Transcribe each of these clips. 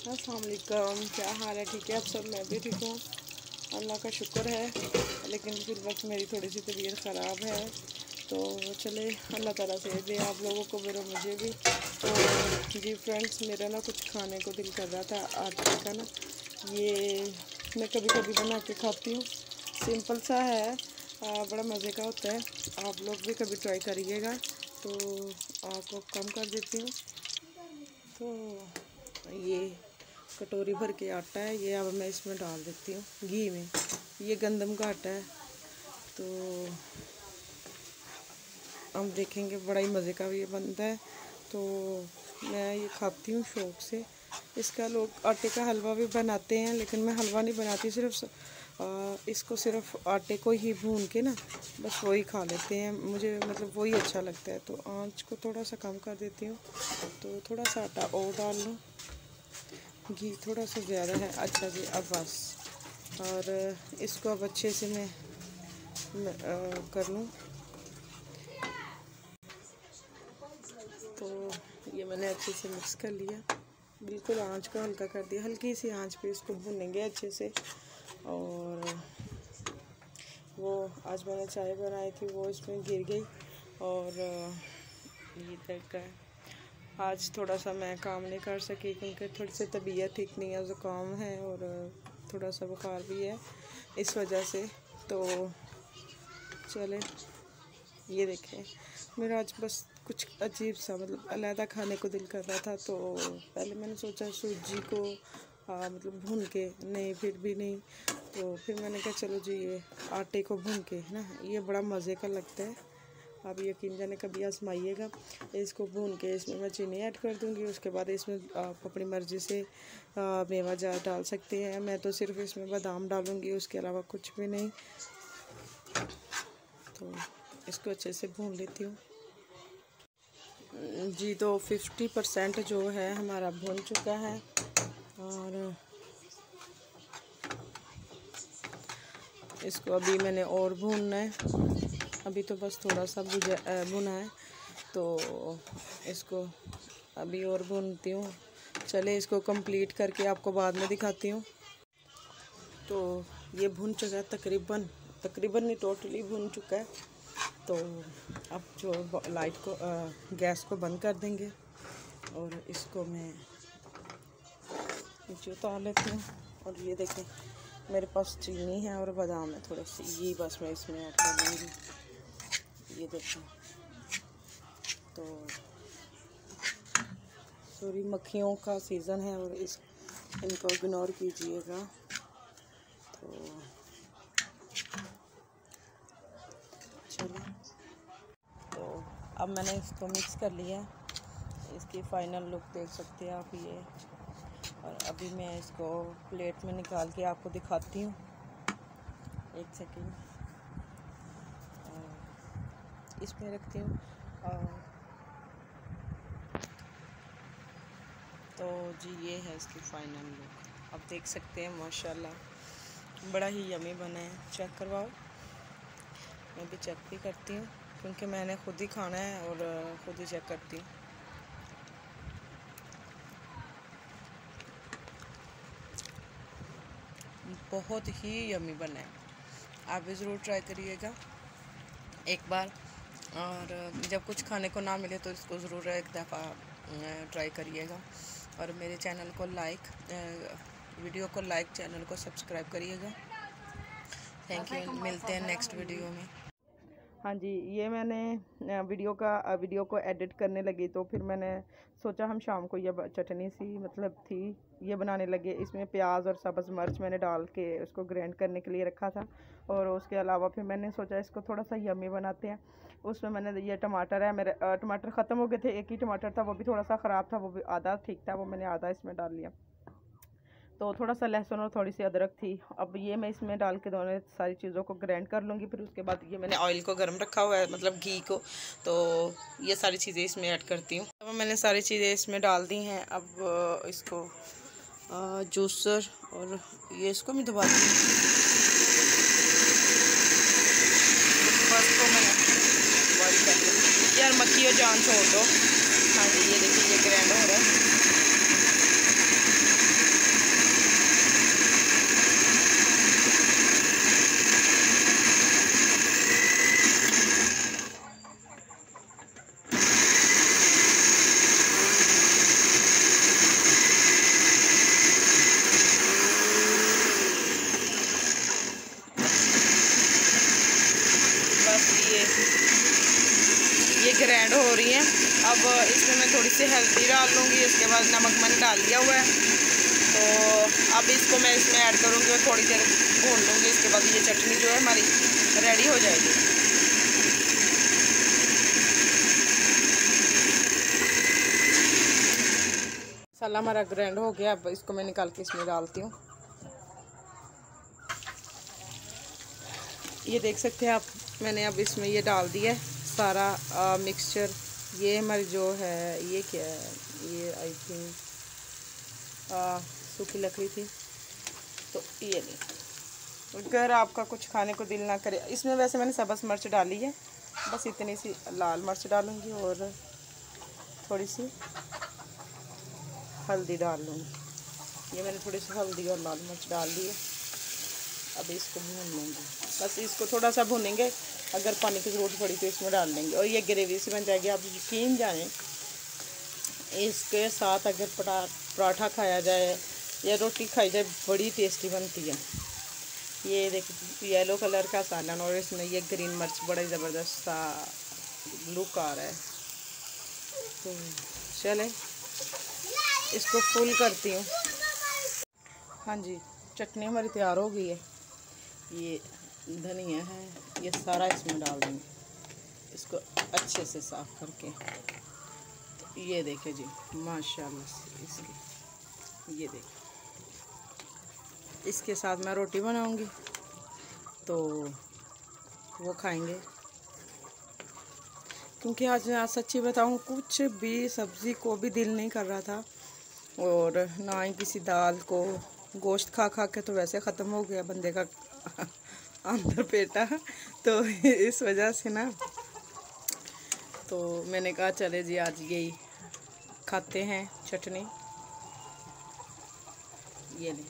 अस्सलाम वालेकुम, क्या हाल है? ठीक है आप सब? मैं भी ठीक हूँ, अल्लाह का शुक्र है। लेकिन फिर वक्त मेरी थोड़ी सी तबीयत ख़राब है, तो चले अल्लाह ताला से दे आप लोगों को भी और मुझे भी। तो जी फ्रेंड्स, मेरा ना कुछ खाने को दिल कर रहा था आटे का ना। ये मैं कभी कभी बना के खाती हूँ, सिंपल सा है, बड़ा मज़े का होता है। आप लोग भी कभी ट्राई करिएगा। तो आपको कम कर देती हूँ। तो ये कटोरी भर के आटा है, ये अब मैं इसमें डाल देती हूँ घी में। ये गंदम का आटा है, तो हम देखेंगे, बड़ा ही मज़े का ये बनता है। तो मैं ये खाती हूँ शौक़ से। इसका लोग आटे का हलवा भी बनाते हैं, लेकिन मैं हलवा नहीं बनाती, सिर्फ इसको सिर्फ आटे को ही भून के ना बस वही खा लेते हैं। मुझे मतलब वही अच्छा लगता है। तो आँच को थोड़ा सा कम कर देती हूँ, तो थोड़ा सा आटा और डाल लूँ। घी थोड़ा सा ज़्यादा है। अच्छा जी, अब बस, और इसको अब अच्छे से मैं कर लूँ। तो ये मैंने अच्छे से मिक्स कर लिया, बिल्कुल आंच को हल्का कर दिया, हल्की सी आंच पे इसको भूनेंगे अच्छे से। और वो आज मैंने चाय बनाई थी, वो इसमें गिर गई। और ये तक है, आज थोड़ा सा मैं काम नहीं कर सकी क्योंकि थोड़ी सी तबीयत ठीक नहीं है, ज़ुकाम है और थोड़ा सा बुखार भी है, इस वजह से। तो चले, ये देखें, मेरा आज बस कुछ अजीब सा मतलब अलहदा खाने को दिल कर रहा था। तो पहले मैंने सोचा सूजी को मतलब भून के, नहीं फिर भी नहीं, तो फिर मैंने कहा चलो जी ये आटे को भून के ना, ये बड़ा मज़े का लगता है। आप यकीन जाने कभी आजमाइएगा। इसको भून के इसमें मैं चीनी ऐड कर दूंगी। उसके बाद इसमें आप अपनी मर्ज़ी से मेवा जार डाल सकते हैं। मैं तो सिर्फ इसमें बादाम डालूंगी, उसके अलावा कुछ भी नहीं। तो इसको अच्छे से भून लेती हूँ जी। तो 50% जो है हमारा भून चुका है, और इसको अभी मैंने और भूनना है। अभी तो बस थोड़ा सा भुना है, तो इसको अभी और भूनती हूँ। चले इसको कंप्लीट करके आपको बाद में दिखाती हूँ। तो ये भुन चुका है, तकरीबन नहीं, टोटली भुन चुका है। तो अब जो लाइट को गैस को बंद कर देंगे, और इसको मैं नीचे उतार लेती हूँ। और ये देखें, मेरे पास चीनी है और बादाम है थोड़े से, ये बस मैं इसमें ऐड कर दूँगी। ये देखें, तो सॉरी, मक्खियों का सीज़न है और इनको इग्नोर कीजिएगा। तो चलो, तो अब मैंने इसको मिक्स कर लिया। इसकी फ़ाइनल लुक देख सकते हैं आप ये। और अभी मैं इसको प्लेट में निकाल के आपको दिखाती हूँ, एक सेकेंड। इसमें रखती हूँ। तो जी ये है इसकी फ़ाइनल लुक, आप देख सकते हैं। माशाल्लाह बड़ा ही यमी बना है। चेक करवाओ, मैं भी चेक भी करती हूँ क्योंकि मैंने खुद ही खाना है और खुद ही चेक करती हूँ। बहुत ही यमी बना है, आप भी ज़रूर ट्राई करिएगा एक बार। और जब कुछ खाने को ना मिले तो इसको ज़रूर एक दफ़ा ट्राई करिएगा। और मेरे चैनल को वीडियो को लाइक, चैनल को सब्सक्राइब करिएगा। थैंक यू, मिलते हैं नेक्स्ट वीडियो में। हाँ जी, ये मैंने वीडियो को एडिट करने लगी, तो फिर मैंने सोचा हम शाम को ये चटनी सी मतलब थी, ये बनाने लगे। इसमें प्याज और सब्ज़ मिर्च मैंने डाल के उसको ग्राइंड करने के लिए रखा था। और उसके अलावा फिर मैंने सोचा इसको थोड़ा सा यम्मी बनाते हैं। उसमें मैंने ये टमाटर है, मेरे टमाटर ख़त्म हो गए थे, एक ही टमाटर था, वो भी थोड़ा सा ख़राब था, वो भी आधा ठीक था, वो मैंने आधा इसमें डाल लिया। तो थोड़ा सा लहसुन और थोड़ी सी अदरक थी। अब ये मैं इसमें डाल के दोनों सारी चीज़ों को ग्राइंड कर लूँगी। फिर उसके बाद ये मैंने ऑयल को गर्म रखा हुआ है, मतलब घी को, तो ये सारी चीज़ें इसमें ऐड करती हूँ। अब मैंने सारी चीज़ें इसमें डाल दी हैं। अब इसको जूसर और ये इसको मैं दबा दी यार, मक्खी और जान छोड़ दो। हाँ जी, ये देखिए ये ग्राइंड हो रहा है। अब इसमें मैं थोड़ी सी हल्दी डाल लूँगी, इसके बाद नमक मैंने डाल दिया हुआ है। तो अब इसको मैं इसमें ऐड करूँगी और थोड़ी देर भून लूँगी। इसके बाद ये चटनी जो है हमारी रेडी हो जाएगी। मसाला हमारा ग्राइंड हो गया। अब इसको मैं निकाल के इसमें डालती हूँ। ये देख सकते हैं आप, मैंने अब इसमें ये डाल दिया है सारा मिक्सचर। ये हमारी जो है, ये क्या है, ये आई थिंक सूखी लकड़ी थी, तो ये नहीं। अगर आपका कुछ खाने को दिल ना करे, इसमें वैसे मैंने सब्ज़ मिर्च डाली है, बस इतनी सी लाल मिर्च डालूँगी और थोड़ी सी हल्दी डाल लूँगी। ये मैंने थोड़ी सी हल्दी और लाल मिर्च डाल दी है। अब इसको भून लूँगी, बस इसको थोड़ा सा भूनेंगे। अगर पानी की ज़रूरत पड़ी तो इसमें डाल देंगे और ये ग्रेवी से बन जाएगी। आप यकीन जानें, इसके साथ अगर पराठा खाया जाए या रोटी खाई जाए, बड़ी टेस्टी बनती है। ये देखिए येलो कलर का सालन और इसमें ये ग्रीन मिर्च, बड़ा ज़बरदस्त सा लुक आ रहा है। तो चलें इसको फुल करती हूँ। हाँ जी, चटनी हमारी तैयार हो गई है। ये धनिया है, ये सारा इसमें डाल देंगे, इसको अच्छे से साफ़ करके। तो ये देखें जी, माशाल्लाह से इसकी, ये देखें। इसके साथ मैं रोटी बनाऊंगी तो वो खाएंगे, क्योंकि आज मैं सच्ची बताऊं, कुछ भी सब्ज़ी को भी दिल नहीं कर रहा था और ना ही किसी दाल को। गोश्त खा खा के तो वैसे ख़त्म हो गया बंदे का अंदर पेटा, तो इस वजह से ना, तो मैंने कहा चले जी आज यही खाते हैं चटनी। ये नहीं,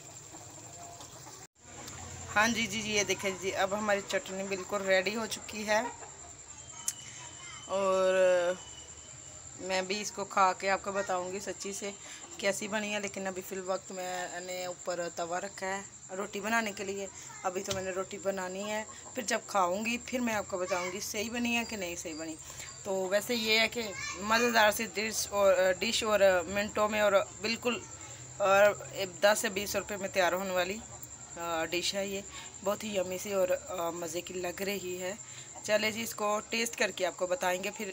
हाँ जी जी, ये देखें जी, अब हमारी चटनी बिल्कुल रेडी हो चुकी है और मैं भी इसको खा के आपको बताऊंगी सच्ची से कैसी बनी है। लेकिन अभी फ़िल वक्त मैंने ऊपर तवा रखा है रोटी बनाने के लिए। अभी तो मैंने रोटी बनानी है, फिर जब खाऊंगी फिर मैं आपको बताऊंगी सही बनी है कि नहीं सही बनी। तो वैसे ये है कि मज़ेदार सी डिश और मिनटों में और बिल्कुल और 10 से 20 रुपये में तैयार होने वाली डिश है। ये बहुत ही यम्मी सी और मज़े की लग रही है। चले जी, इसको टेस्ट करके आपको बताएंगे फिर।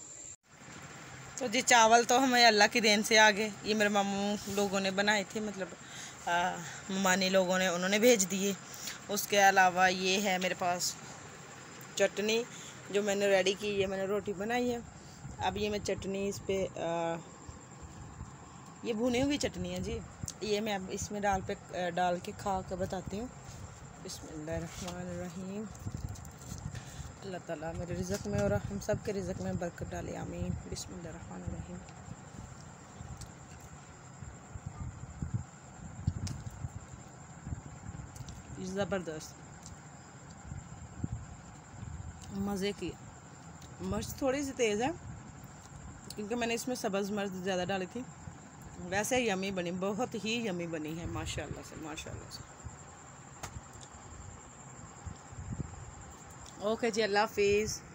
तो जी चावल तो हमें अल्लाह की देन से आ गए। ये मेरे मामू लोगों ने बनाए थे, मतलब ममानी लोगों ने, उन्होंने भेज दिए। उसके अलावा ये है मेरे पास चटनी जो मैंने रेडी की। ये मैंने रोटी बनाई है। अब ये मैं चटनी इस पर, ये भुनी हुई चटनी है जी, ये मैं अब इसमें डाल के खा कर बताती हूँ। बिस्मिल्लाहिर्रहमानिर्रहीम। अल्लाह ताला मेरे रिज़्क़ में और हम सब के रिज़्क़ में बरकत डाले, आमीन। बिस्मिल्लाहिर्रहमानिर्रहीम। ज़बरदस्त मज़े की। मिर्च थोड़ी सी तेज़ है क्योंकि मैंने इसमें सब्ज़ मिर्च ज़्यादा डाली थी। वैसे यमी बनी, बहुत ही यमी बनी है, माशाल्लाह से, माशाल्लाह से। ओके जी, अल्लाह हाफिज़।